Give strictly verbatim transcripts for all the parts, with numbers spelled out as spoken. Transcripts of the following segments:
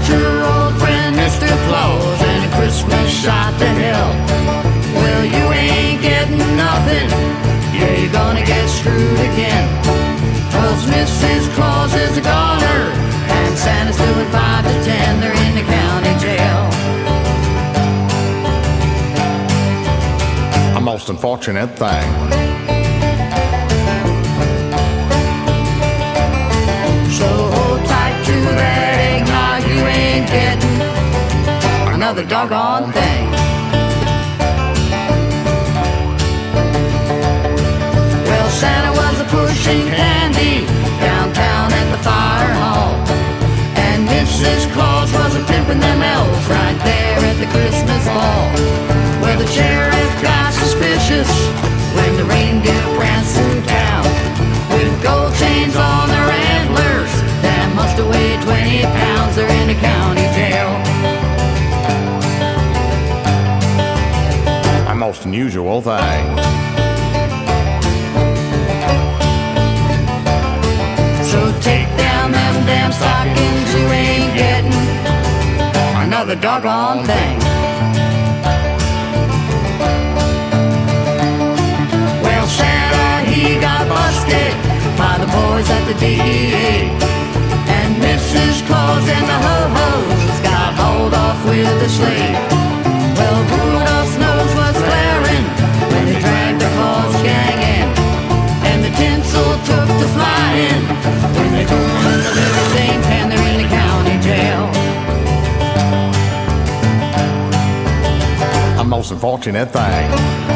your old friend Mister Claus and a Christmas shot to hell. Well, you ain't getting nothing, yeah, you're gonna get screwed again. Cause Missus Claus is a goner, and Santa's doing five to ten, they're in the county jail. A most unfortunate thing. So hold tight to that eggnog, you ain't getting another doggone thing. Well, Santa was a pushing candy downtown at the fire hall, and Missus Claus was a pimping them elves right there at the Christmas ball. Well, the sheriff got suspicious when the reindeer pranced through town with gold chains on their antlers that must have weighed twenty pounds. They're in a county jail. A most unusual thing. So take down them damn stockings, you ain't getting another doggone thing. Well, Santa, he got busted by the boys at the D E A, and Missus Claus and the ho-hos got hauled off with the sleigh. Well, Rudolph's nose was flaring when they dragged the Claus gang in, and the tinsel took to flying when they threw him in the little Saint pen. They're in the county jail. A most unfortunate thing.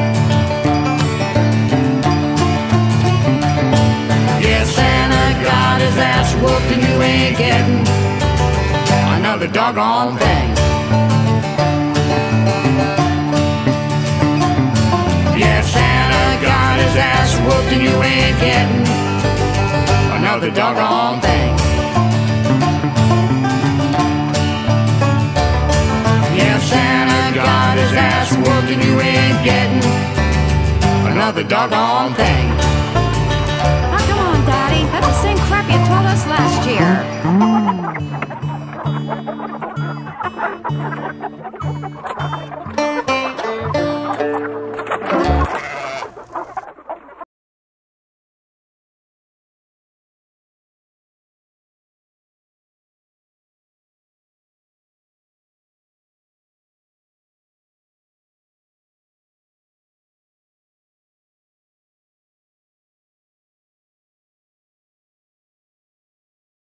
Yeah, Santa got his ass whooped, and you ain't getting another doggone thing. Yeah, Santa got his ass whooped, and you ain't getting another doggone thing. Yeah, Santa got his ass whooped, and you ain't getting another doggone thing. Oh, come on, Daddy. That's the same crap you told us last year.